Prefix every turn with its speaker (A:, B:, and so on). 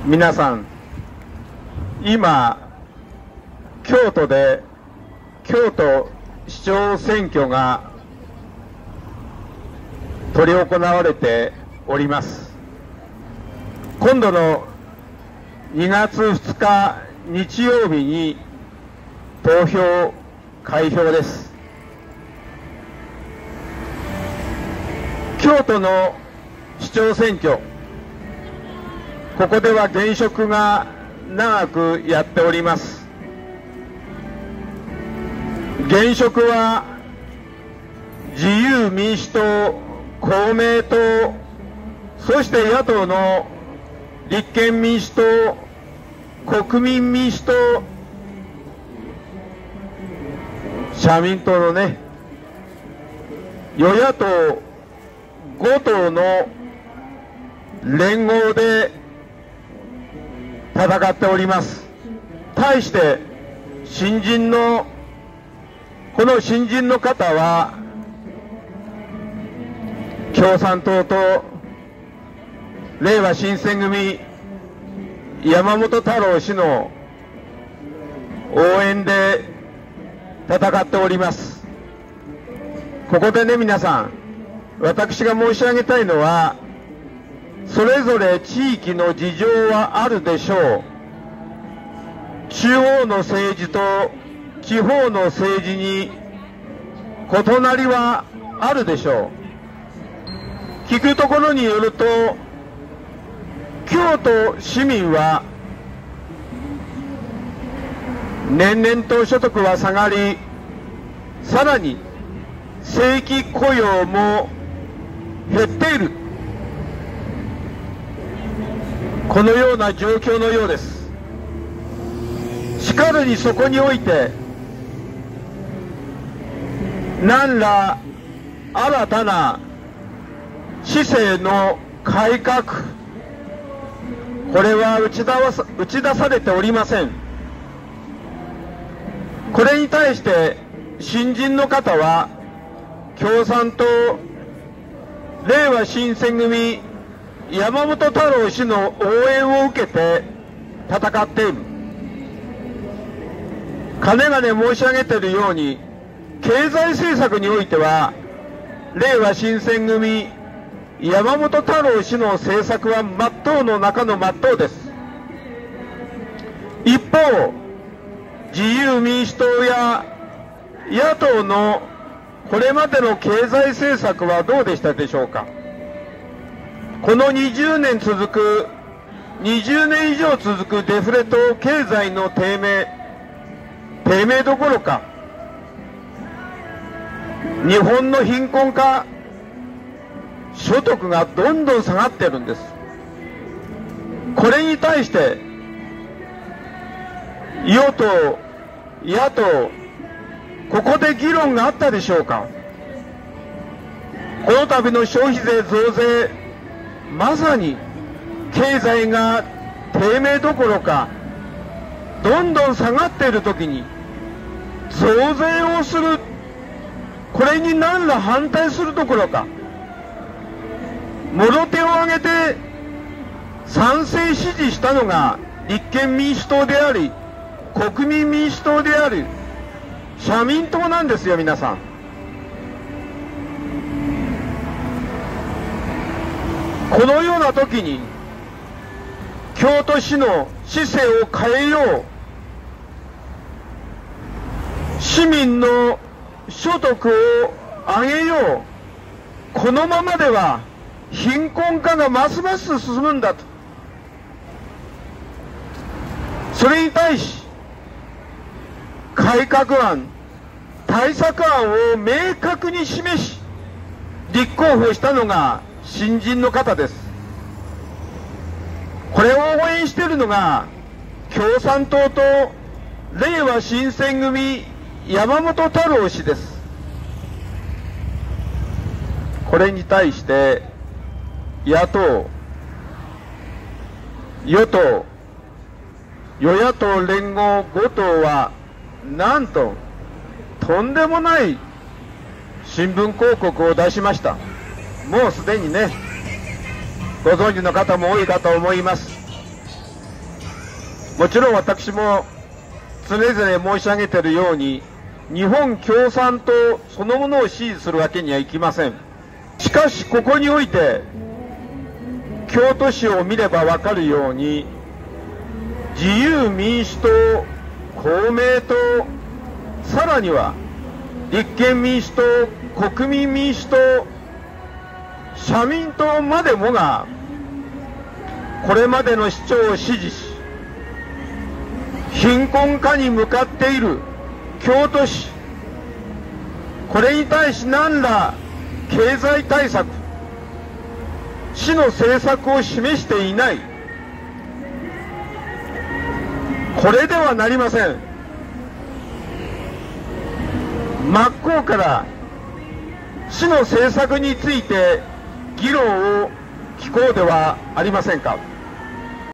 A: 皆さん、今、京都で京都市長選挙が執り行われております。今度の2月2日日曜日に投票開票です。京都の市長選挙、ここでは現職が長くやっております。現職は自由民主党、公明党、そして野党の立憲民主党、国民民主党、社民党のね、与野党5党の連合で戦っております。対してこの新人の方は共産党とれいわ新選組山本太郎氏の応援で戦っております。ここでね、皆さん、私が申し上げたいのは、それぞれ地域の事情はあるでしょう。中央の政治と地方の政治に異なりはあるでしょう。聞くところによると、京都市民は年々と所得は下がり、さらに正規雇用も減っている、このような状況のようです。しかるにそこにおいて、何ら新たな市政の改革、これは打ち出されておりません。これに対して新人の方は共産党、れいわ新選組山本太郎氏の応援を受けて戦っている。かねがね申し上げているように、経済政策においてはれいわ新選組山本太郎氏の政策は真っ当の中の真っ当です。一方、自由民主党や野党のこれまでの経済政策はどうでしたでしょうか。この20年以上続くデフレと経済の低迷どころか、日本の貧困化、所得がどんどん下がってるんです。これに対して与党、野党、ここで議論があったでしょうか。この度の消費税増税、まさに経済が低迷どころかどんどん下がっているときに増税をする、これに何ら反対するどころか、もろ手を挙げて賛成支持したのが立憲民主党であり、国民民主党であり、社民党なんですよ。皆さん、このような時に京都市の市政を変えよう、市民の所得を上げよう、このままでは貧困化がますます進むんだと。それに対し改革案、対策案を明確に示し立候補したのが新人の方です。これを応援しているのが共産党とれいわ新選組山本太郎氏です。これに対して野党、与党、与野党連合5党はなんととんでもない新聞広告を出しました。もうすでにね、ご存知の方も多いかと思います。 もちろん私も常々申し上げているように、日本共産党そのものを支持するわけにはいきません。しかしここにおいて京都市を見れば分かるように、自由民主党、公明党、さらには立憲民主党、国民民主党、社民党までもがこれまでの市長を支持し、貧困化に向かっている京都市、これに対し何ら経済対策、市の政策を示していない。これではなりません。真っ向から市の政策について議論を聞こうではありませんか。